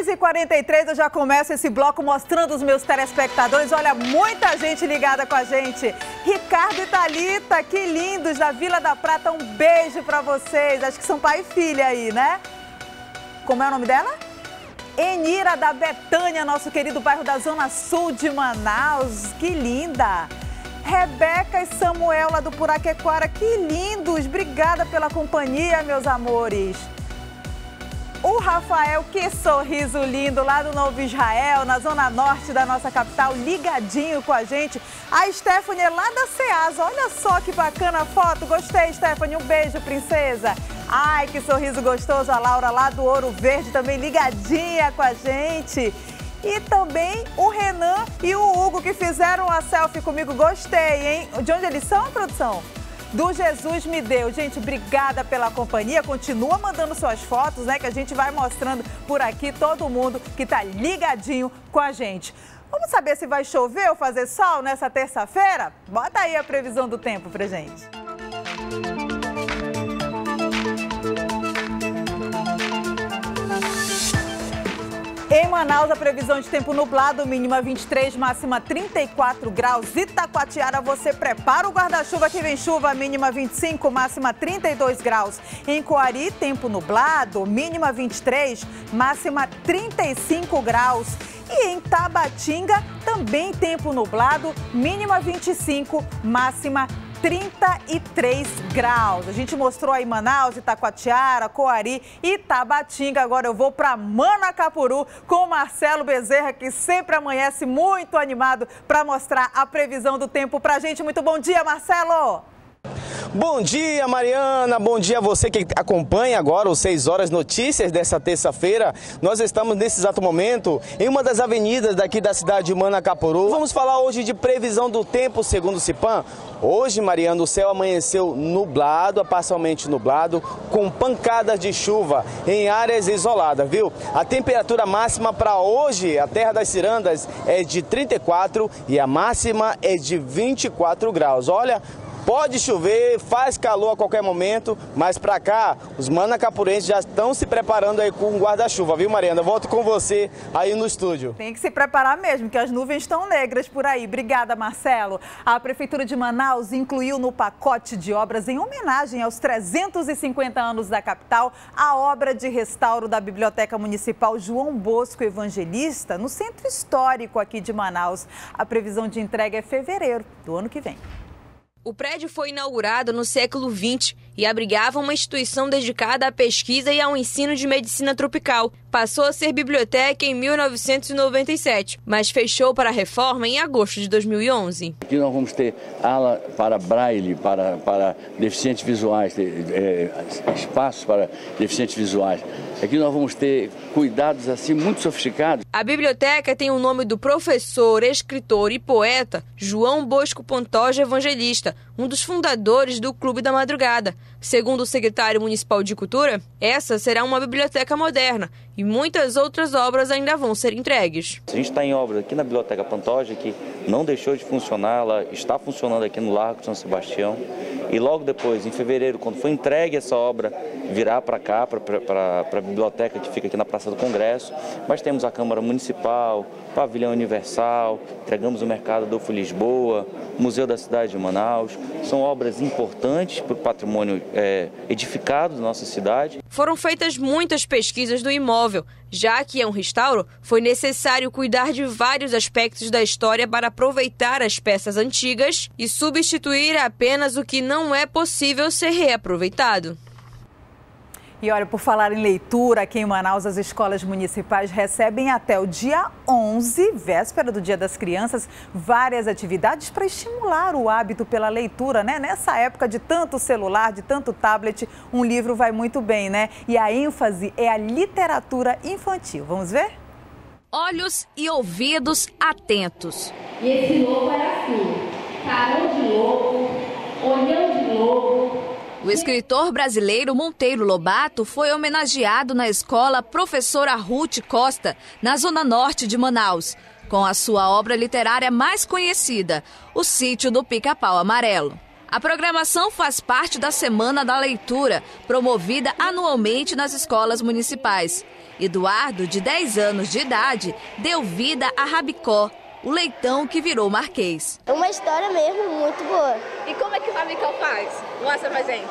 6h43, eu já começo esse bloco mostrando os meus telespectadores. Olha, muita gente ligada com a gente. Ricardo e Thalita, que lindos, da Vila da Prata. Um beijo pra vocês. Acho que são pai e filha aí, né? Como é o nome dela? Enira da Betânia, nosso querido bairro da Zona Sul de Manaus. Que linda! Rebeca e Samuel lá do Puraquequara, que lindos! Obrigada pela companhia, meus amores. O Rafael, que sorriso lindo, lá do Novo Israel, na zona norte da nossa capital, ligadinho com a gente. A Stephanie é lá da Ceasa, olha só que bacana a foto. Gostei, Stephanie, um beijo, princesa. Ai, que sorriso gostoso, a Laura lá do Ouro Verde também ligadinha com a gente. E também o Renan e o Hugo que fizeram a selfie comigo, gostei, hein? De onde eles são, produção? Do Jesus Me Deu. Gente, obrigada pela companhia. Continua mandando suas fotos, né? Que a gente vai mostrando por aqui todo mundo que tá ligadinho com a gente. Vamos saber se vai chover ou fazer sol nessa terça-feira? Bota aí a previsão do tempo pra gente. Em Manaus, a previsão de tempo nublado, mínima 23, máxima 34 graus. Itacoatiara, você prepara o guarda-chuva que vem chuva, mínima 25, máxima 32 graus. Em Coari, tempo nublado, mínima 23, máxima 35 graus. E em Tabatinga, também tempo nublado, mínima 25, máxima 33 graus. A gente mostrou aí Manaus, Itacoatiara, Coari e Tabatinga. Agora eu vou para Manacapuru com o Marcelo Bezerra, que sempre amanhece muito animado para mostrar a previsão do tempo pra gente. Muito bom dia, Marcelo! Bom dia, Mariana, bom dia a você que acompanha agora os 6 horas notícias dessa terça-feira. Nós estamos nesse exato momento em uma das avenidas daqui da cidade de Manacapuru. Vamos falar hoje de previsão do tempo segundo o Cipan. Hoje, Mariana, o céu amanheceu nublado, parcialmente nublado, com pancadas de chuva em áreas isoladas, viu? A temperatura máxima para hoje, a Terra das Cirandas, é de 34 e a máxima é de 24 graus. Olha, pode chover, faz calor a qualquer momento, mas pra cá, os manacapurenses já estão se preparando aí com um guarda-chuva, viu, Mariana? Volto com você aí no estúdio. Tem que se preparar mesmo, que as nuvens estão negras por aí. Obrigada, Marcelo. A Prefeitura de Manaus incluiu no pacote de obras, em homenagem aos 350 anos da capital, a obra de restauro da Biblioteca Municipal João Bosco Evangelista, no Centro Histórico aqui de Manaus. A previsão de entrega é fevereiro do ano que vem. O prédio foi inaugurado no século XX e abrigava uma instituição dedicada à pesquisa e ao ensino de medicina tropical. Passou a ser biblioteca em 1997, mas fechou para a reforma em agosto de 2011. Aqui nós vamos ter ala para braille, para deficientes visuais, espaços para deficientes visuais. Aqui nós vamos ter cuidados assim muito sofisticados. A biblioteca tem o nome do professor, escritor e poeta João Bosco Pantoja Evangelista, um dos fundadores do Clube da Madrugada. Segundo o secretário municipal de Cultura, essa será uma biblioteca moderna e muitas outras obras ainda vão ser entregues. A gente está em obra aqui na Biblioteca Pantoja, que não deixou de funcionar, ela está funcionando aqui no Largo São Sebastião. E logo depois, em fevereiro, quando for entregue essa obra, virá para cá, para a biblioteca que fica aqui na Praça do Congresso. Mas temos a Câmara Municipal, Pavilhão Universal, entregamos o Mercado Adolfo Lisboa, Museu da Cidade de Manaus. São obras importantes para o patrimônio edificado da nossa cidade. Foram feitas muitas pesquisas do imóvel. Já que é um restauro, foi necessário cuidar de vários aspectos da história para aproveitar as peças antigas e substituir apenas o que não é possível ser reaproveitado. E olha, por falar em leitura, aqui em Manaus, as escolas municipais recebem até o dia 11, véspera do Dia das Crianças, várias atividades para estimular o hábito pela leitura, né? Nessa época de tanto celular, de tanto tablet, um livro vai muito bem, né? E a ênfase é a literatura infantil. Vamos ver? Olhos e ouvidos atentos. E esse lobo era assim, carão de lobo, olhão de lobo. O escritor brasileiro Monteiro Lobato foi homenageado na escola Professora Ruth Costa, na zona norte de Manaus, com a sua obra literária mais conhecida, O Sítio do Pica-Pau Amarelo. A programação faz parte da Semana da Leitura, promovida anualmente nas escolas municipais. Eduardo, de 10 anos de idade, deu vida a Rabicó, o leitão que virou marquês. Uma história mesmo muito boa. E como é que o Rabicó faz? Mostra pra gente.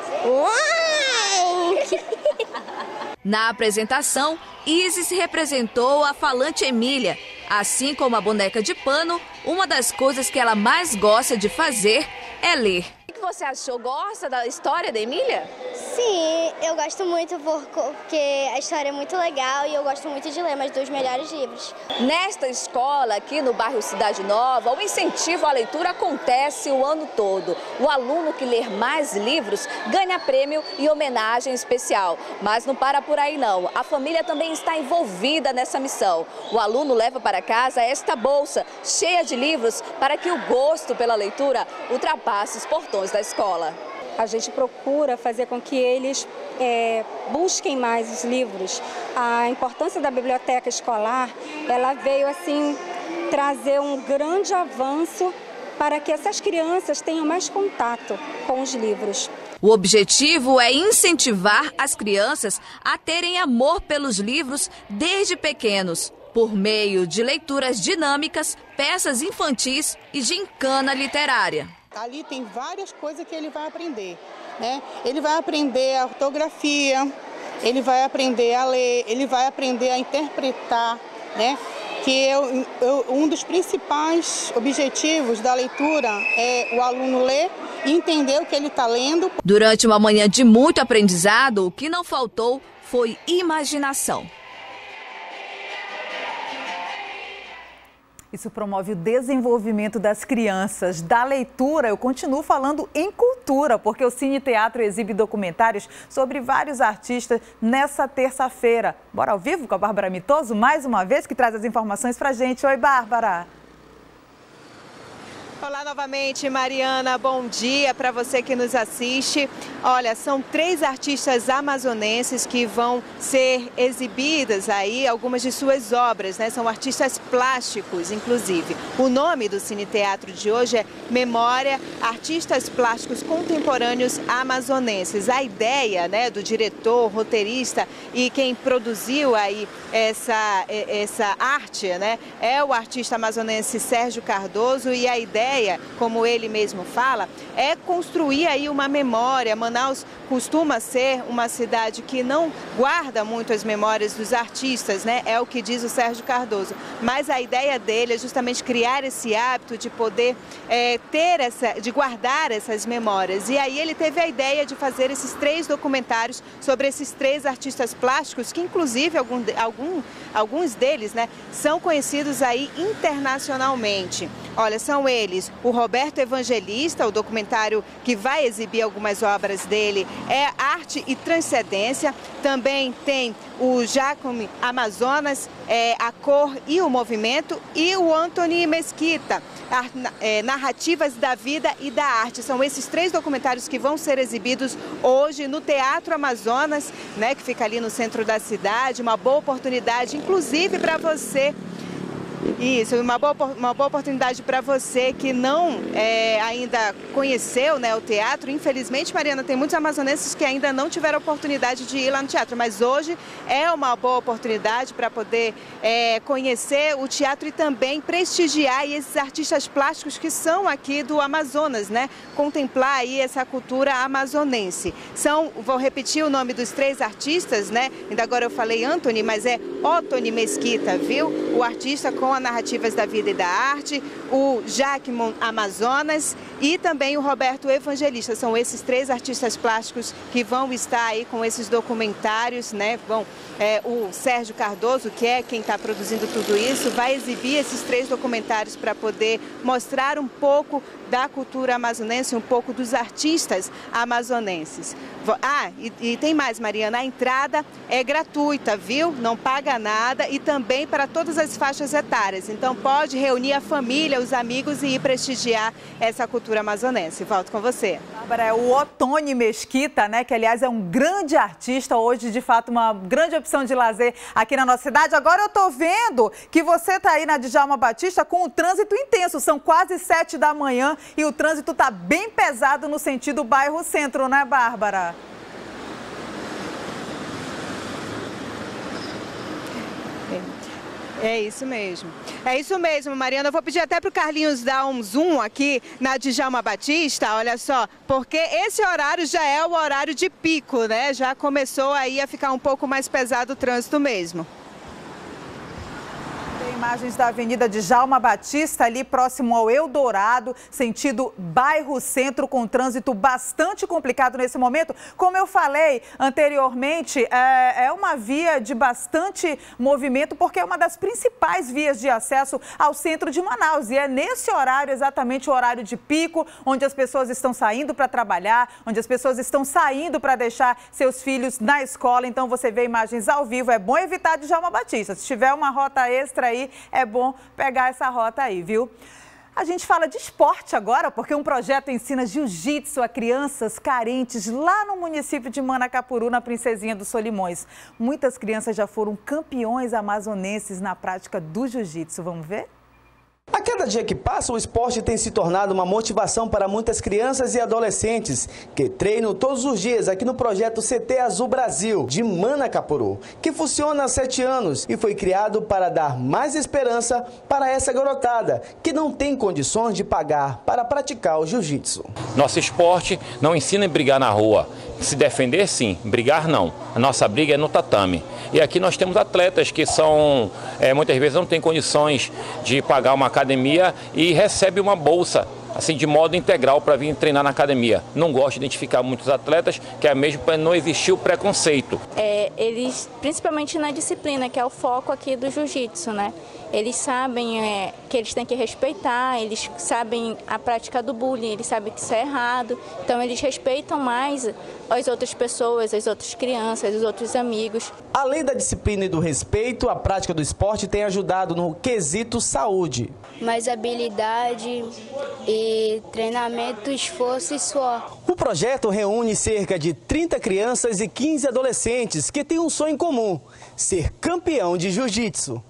Na apresentação, Isis representou a falante Emília. Assim como a boneca de pano, uma das coisas que ela mais gosta de fazer é ler. O que você achou? Gosta da história da Emília? Sim, eu gosto muito porque a história é muito legal e eu gosto muito de ler, mas dos melhores livros. Nesta escola, aqui no bairro Cidade Nova, o incentivo à leitura acontece o ano todo. O aluno que ler mais livros ganha prêmio e homenagem especial. Mas não para por aí não. A família também está envolvida nessa missão. O aluno leva para casa esta bolsa cheia de livros para que o gosto pela leitura ultrapasse os portões da escola. A gente procura fazer com que eles busquem mais os livros. A importância da biblioteca escolar, ela veio assim trazer um grande avanço para que essas crianças tenham mais contato com os livros. O objetivo é incentivar as crianças a terem amor pelos livros desde pequenos, por meio de leituras dinâmicas, peças infantis e gincana literária. Ali tem várias coisas que ele vai aprender, né? Ele vai aprender a ortografia, ele vai aprender a ler, ele vai aprender a interpretar, né? Que um dos principais objetivos da leitura é o aluno ler e entender o que ele está lendo. Durante uma manhã de muito aprendizado, o que não faltou foi imaginação. Isso promove o desenvolvimento das crianças. Da leitura, eu continuo falando em cultura, porque o Cine Teatro exibe documentários sobre vários artistas nessa terça-feira. Bora ao vivo com a Bárbara Mitoso, mais uma vez, que traz as informações pra gente. Oi, Bárbara! Olá novamente, Mariana, bom dia para você que nos assiste. Olha, são 3 artistas amazonenses que vão ser exibidas aí, algumas de suas obras, né? São artistas plásticos, inclusive. O nome do Cine Teatro de hoje é Memória, Artistas Plásticos Contemporâneos Amazonenses. A ideia, né, do diretor, roteirista e quem produziu aí essa arte, né, é o artista amazonense Sérgio Cardoso, e a ideia, como ele mesmo fala, é construir aí uma memória. Manaus costuma ser uma cidade que não guarda muito as memórias dos artistas, né? É o que diz o Sérgio Cardoso. Mas a ideia dele é justamente criar esse hábito de poder de guardar essas memórias. E aí ele teve a ideia de fazer esses 3 documentários sobre esses 3 artistas plásticos, que inclusive alguns deles, né, são conhecidos aí internacionalmente. Olha, são eles o Roberto Evangelista, o documentário que vai exibir algumas obras dele é Arte e Transcendência. Também tem o Jacome Amazonas, A Cor e o Movimento, e o Antony Mesquita, Narrativas da Vida e da Arte. São esses 3 documentários que vão ser exibidos hoje no Teatro Amazonas, né, que fica ali no centro da cidade. Uma boa oportunidade, inclusive, para você. Isso, uma boa oportunidade para você que não ainda conheceu, né, o teatro. Infelizmente, Mariana, tem muitos amazonenses que ainda não tiveram a oportunidade de ir lá no teatro, mas hoje é uma boa oportunidade para poder conhecer o teatro e também prestigiar esses artistas plásticos que são aqui do Amazonas, né? Contemplar aí essa cultura amazonense. Vou repetir o nome dos 3 artistas, né? Ainda agora eu falei Antony, mas é Otony Mesquita, viu? O artista com a Narrativas da Vida e da Arte, o Jacome Amazonas e também o Roberto Evangelista. São esses 3 artistas plásticos que vão estar aí com esses documentários, né? O Sérgio Cardoso, que é quem está produzindo tudo isso, vai exibir esses 3 documentários para poder mostrar um pouco da cultura amazonense, um pouco dos artistas amazonenses. E tem mais, Mariana, a entrada é gratuita, viu? Não paga nada, e também para todas as faixas etárias. Então pode reunir a família, os amigos e ir prestigiar essa cultura amazonense. Volto com você. Bárbara, é o Otony Mesquita, né? Que aliás é um grande artista, hoje de fato uma grande opção de lazer aqui na nossa cidade. Agora eu tô vendo que você tá aí na Djalma Batista com o trânsito intenso. São quase 7 da manhã e o trânsito tá bem pesado no sentido bairro-centro, né, Bárbara? É isso mesmo. É isso mesmo, Mariana. Eu vou pedir até para o Carlinhos dar um zoom aqui na Djalma Batista, olha só, porque esse horário já é o horário de pico, né? Já começou aí a ficar um pouco mais pesado o trânsito mesmo. Imagens da Avenida Djalma Batista, ali próximo ao Eldorado, sentido bairro Centro, com trânsito bastante complicado nesse momento. Como eu falei anteriormente, é uma via de bastante movimento, porque é uma das principais vias de acesso ao centro de Manaus. E é nesse horário, exatamente o horário de pico, onde as pessoas estão saindo para trabalhar, onde as pessoas estão saindo para deixar seus filhos na escola. Então você vê imagens ao vivo, é bom evitar Djalma Batista. Se tiver uma rota extra aí, é bom pegar essa rota aí, viu? A gente fala de esporte agora, porque um projeto ensina jiu-jitsu a crianças carentes lá no município de Manacapuru, na Princesinha dos Solimões. Muitas crianças já foram campeões amazonenses na prática do jiu-jitsu. Vamos ver? A cada dia que passa, o esporte tem se tornado uma motivação para muitas crianças e adolescentes que treinam todos os dias aqui no projeto CT Azul Brasil, de Manacapuru, que funciona há 7 anos e foi criado para dar mais esperança para essa garotada que não tem condições de pagar para praticar o jiu-jitsu. Nosso esporte não ensina a brigar na rua. Se defender, sim. Brigar, não. A nossa briga é no tatame. E aqui nós temos atletas que são, muitas vezes não têm condições de pagar uma academia e recebe uma bolsa, assim, de modo integral para vir treinar na academia. Não gosto de identificar muitos atletas, que é mesmo para não existir o preconceito. Eles, principalmente na disciplina, que é o foco aqui do jiu-jitsu, né? Eles sabem que eles têm que respeitar, eles sabem a prática do bullying, eles sabem que isso é errado. Então eles respeitam mais as outras pessoas, as outras crianças, os outros amigos. Além da disciplina e do respeito, a prática do esporte tem ajudado no quesito saúde. Mais habilidade e treinamento, esforço e suor. O projeto reúne cerca de 30 crianças e 15 adolescentes que têm um sonho em comum: ser campeão de jiu-jitsu.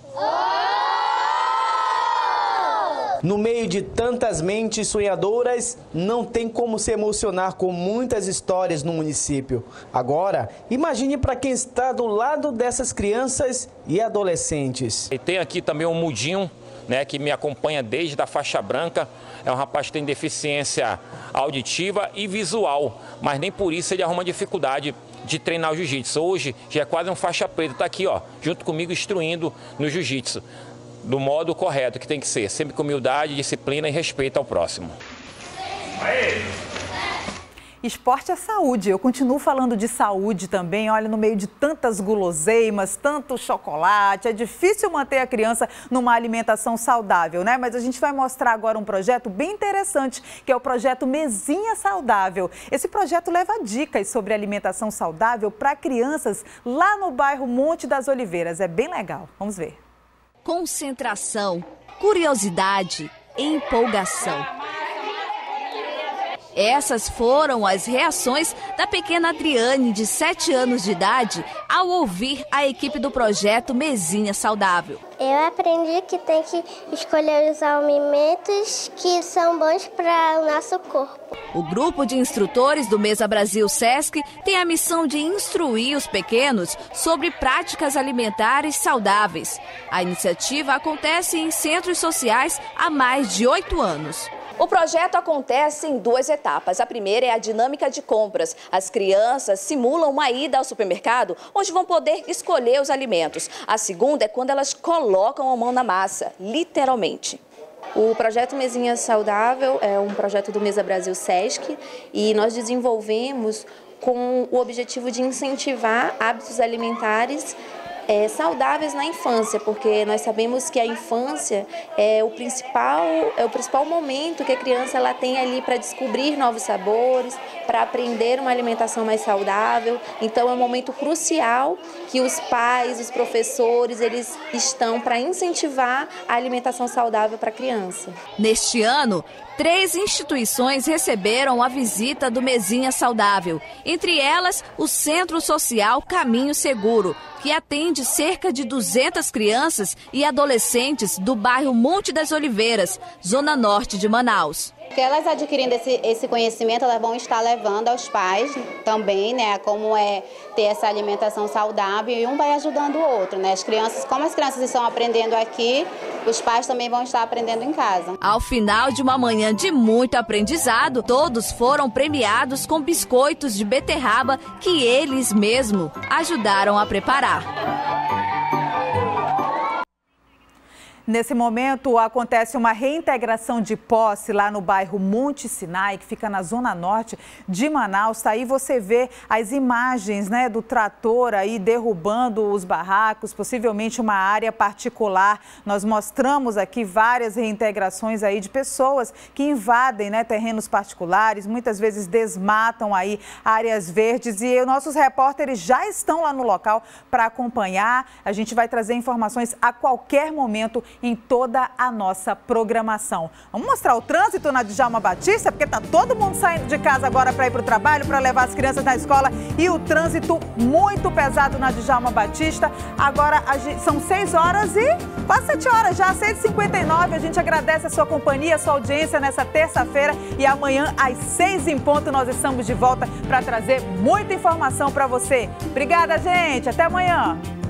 No meio de tantas mentes sonhadoras, não tem como se emocionar com muitas histórias no município. Agora, imagine para quem está do lado dessas crianças e adolescentes. E tem aqui também um Mudinho, né, que me acompanha desde a faixa branca. É um rapaz que tem deficiência auditiva e visual, mas nem por isso ele arruma dificuldade de treinar o jiu-jitsu. Hoje já é quase um faixa preta, está aqui, ó, junto comigo, instruindo no jiu-jitsu, do modo correto que tem que ser, sempre com humildade, disciplina e respeito ao próximo. Esporte é saúde. Eu continuo falando de saúde também. Olha, no meio de tantas guloseimas, tanto chocolate, é difícil manter a criança numa alimentação saudável, né? Mas a gente vai mostrar agora um projeto bem interessante, que é o projeto Mesinha Saudável. Esse projeto leva dicas sobre alimentação saudável para crianças lá no bairro Monte das Oliveiras. É bem legal. Vamos ver. Concentração, curiosidade e empolgação. Essas foram as reações da pequena Adriane, de 7 anos de idade, ao ouvir a equipe do projeto Mesinha Saudável. Eu aprendi que tem que escolher os alimentos que são bons para o nosso corpo. O grupo de instrutores do Mesa Brasil Sesc tem a missão de instruir os pequenos sobre práticas alimentares saudáveis. A iniciativa acontece em centros sociais há mais de 8 anos. O projeto acontece em 2 etapas. A primeira é a dinâmica de compras. As crianças simulam uma ida ao supermercado, onde vão poder escolher os alimentos. A segunda é quando elas colocam a mão na massa, literalmente. O projeto Mesinha Saudável é um projeto do Mesa Brasil Sesc e nós desenvolvemos com o objetivo de incentivar hábitos alimentares saudáveis na infância, porque nós sabemos que a infância é o principal momento que a criança ela tem ali para descobrir novos sabores, para aprender uma alimentação mais saudável. Então é um momento crucial que os pais, os professores, eles estão para incentivar a alimentação saudável para a criança. Neste ano, 3 instituições receberam a visita do Mesinha Saudável, entre elas o Centro Social Caminho Seguro, que atende cerca de 200 crianças e adolescentes do bairro Monte das Oliveiras, zona norte de Manaus. Porque elas adquirindo esse conhecimento, elas vão estar levando aos pais também, né, como é ter essa alimentação saudável, e um vai ajudando o outro, né? Como as crianças estão aprendendo aqui, os pais também vão estar aprendendo em casa. Ao final de uma manhã de muito aprendizado, todos foram premiados com biscoitos de beterraba que eles mesmos ajudaram a preparar. Nesse momento, acontece uma reintegração de posse lá no bairro Monte Sinai, que fica na zona norte de Manaus. Aí você vê as imagens, né, do trator aí derrubando os barracos, possivelmente uma área particular. Nós mostramos aqui várias reintegrações aí de pessoas que invadem, né, terrenos particulares, muitas vezes desmatam aí áreas verdes, e nossos repórteres já estão lá no local para acompanhar. A gente vai trazer informações a qualquer momento em toda a nossa programação. Vamos mostrar o trânsito na Djalma Batista, porque tá todo mundo saindo de casa agora para ir para o trabalho, para levar as crianças na escola, e o trânsito muito pesado na Djalma Batista. Agora são 6 horas e quase 7 horas já, 6h59. A gente agradece a sua companhia, a sua audiência nessa terça-feira, e amanhã às 6 em ponto nós estamos de volta para trazer muita informação para você. Obrigada, gente. Até amanhã.